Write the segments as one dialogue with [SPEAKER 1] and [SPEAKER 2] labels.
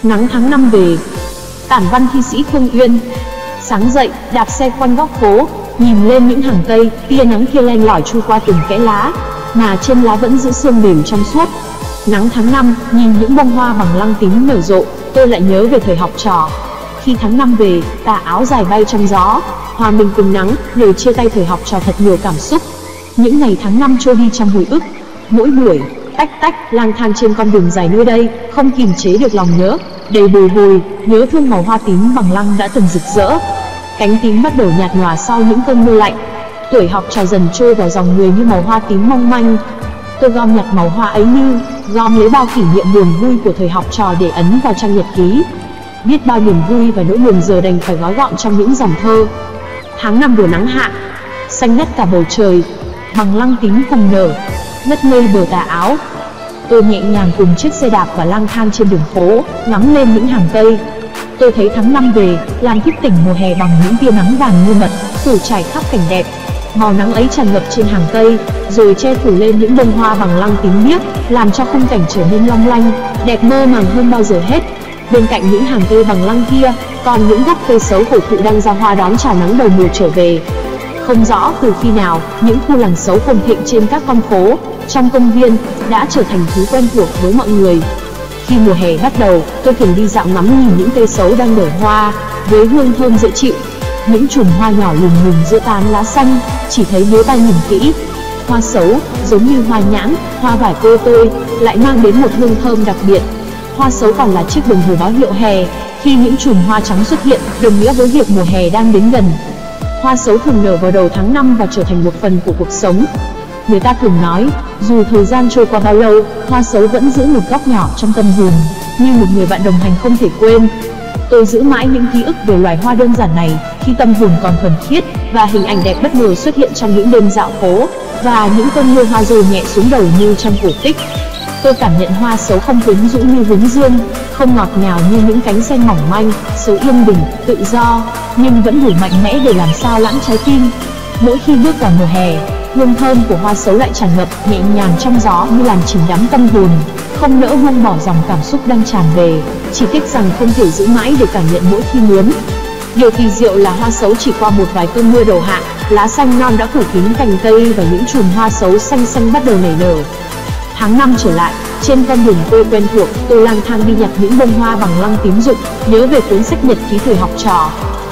[SPEAKER 1] Nắng tháng năm về. Tản văn thi sĩ Phương Uyên. Sáng dậy, đạp xe quanh góc phố, nhìn lên những hàng cây, tia nắng kia len lỏi chui qua từng kẽ lá, mà trên lá vẫn giữ sương mềm trong suốt. Nắng tháng năm, nhìn những bông hoa bằng lăng tím nở rộ, tôi lại nhớ về thời học trò. Khi tháng năm về, tà áo dài bay trong gió, hòa mình cùng nắng, lời chia tay thời học trò thật nhiều cảm xúc. Những ngày tháng năm trôi đi trong hồi ức. Mỗi buổi, tách tách, lang thang trên con đường dài nơi đây, không kìm chế được lòng nhớ, đầy bồi hồi, nhớ thương màu hoa tím bằng lăng đã từng rực rỡ. Cánh tím bắt đầu nhạt nhòa sau những cơn mưa lạnh. Tuổi học trò dần trôi vào dòng người như màu hoa tím mong manh. Tôi gom nhặt màu hoa ấy như gom lấy bao kỷ niệm buồn vui của thời học trò để ấn vào trang nhật ký. Biết bao niềm vui và nỗi buồn giờ đành phải gói gọn trong những dòng thơ. Tháng năm vừa nắng hạ, xanh ngắt cả bầu trời, bằng lăng tím cùng nở, ngất ngây bờ tà áo. Tôi nhẹ nhàng cùng chiếc xe đạp và lang thang trên đường phố, ngắm lên những hàng cây. Tôi thấy tháng năm về, làm thức tỉnh mùa hè bằng những tia nắng vàng như mật, phủ trải khắp cảnh đẹp. Màu nắng ấy tràn ngập trên hàng cây, rồi che phủ lên những bông hoa bằng lăng tím biếc, làm cho khung cảnh trở nên long lanh, đẹp mơ màng hơn bao giờ hết. Bên cạnh những hàng cây bằng lăng kia, còn những gốc cây sấu cổ thụ đang ra hoa đón chào nắng đầu mùa trở về. Không rõ từ khi nào, những khu làng sấu phồn thịnh trên các con phố, trong công viên, đã trở thành thứ quen thuộc với mọi người. Khi mùa hè bắt đầu, tôi thường đi dạo ngắm nhìn những cây sấu đang nở hoa, với hương thơm dễ chịu. Những chùm hoa nhỏ lùm lùm giữa tán lá xanh, chỉ thấy nếu ta nhìn kỹ. Hoa sấu, giống như hoa nhãn, hoa vải cô tôi, lại mang đến một hương thơm đặc biệt. Hoa sấu còn là chiếc đồng hồ báo hiệu hè, khi những chùm hoa trắng xuất hiện, đồng nghĩa với việc mùa hè đang đến gần. Hoa sấu thường nở vào đầu tháng 5 và trở thành một phần của cuộc sống. Người ta thường nói, dù thời gian trôi qua bao lâu, hoa sấu vẫn giữ một góc nhỏ trong tâm hồn, như một người bạn đồng hành không thể quên. Tôi giữ mãi những ký ức về loài hoa đơn giản này, khi tâm hồn còn thuần khiết, và hình ảnh đẹp bất ngờ xuất hiện trong những đêm dạo phố, và những cơn mưa hoa rơi nhẹ xuống đầu như trong cổ tích. Tôi cảm nhận hoa sấu không quyến rũ như hướng dương, không ngọt ngào như những cánh sen mỏng manh, sấu yên bình, tự do, nhưng vẫn đủ mạnh mẽ để làm sao lãng trái tim. Mỗi khi bước vào mùa hè, hương thơm của hoa sấu lại tràn ngập nhẹ nhàng trong gió như làm chìm đắm tâm hồn, không nỡ buông bỏ dòng cảm xúc đang tràn về, chỉ tiếc rằng không thể giữ mãi để cảm nhận mỗi khi muốn. Điều kỳ diệu là hoa sấu chỉ qua một vài cơn mưa đầu hạ, lá xanh non đã phủ kín cành cây và những chùm hoa sấu xanh xanh bắt đầu nảy nở. Tháng 5 trở lại, trên con đường quê quen thuộc, tôi lang thang đi nhặt những bông hoa bằng lăng tím rụng, nhớ về cuốn sách nhật ký thời học trò.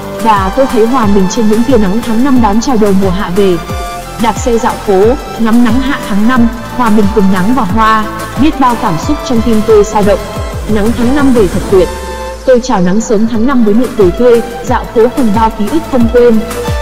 [SPEAKER 1] Và tôi thấy hòa mình trên những tia nắng tháng 5 đón chào đầu mùa hạ về. Đạp xe dạo phố, ngắm nắng hạ tháng 5, hòa mình cùng nắng và hoa, biết bao cảm xúc trong tim tôi sao động. Nắng tháng 5 về thật tuyệt. Tôi chào nắng sớm tháng 5 với nụ cười tươi, dạo phố cùng bao ký ức không quên.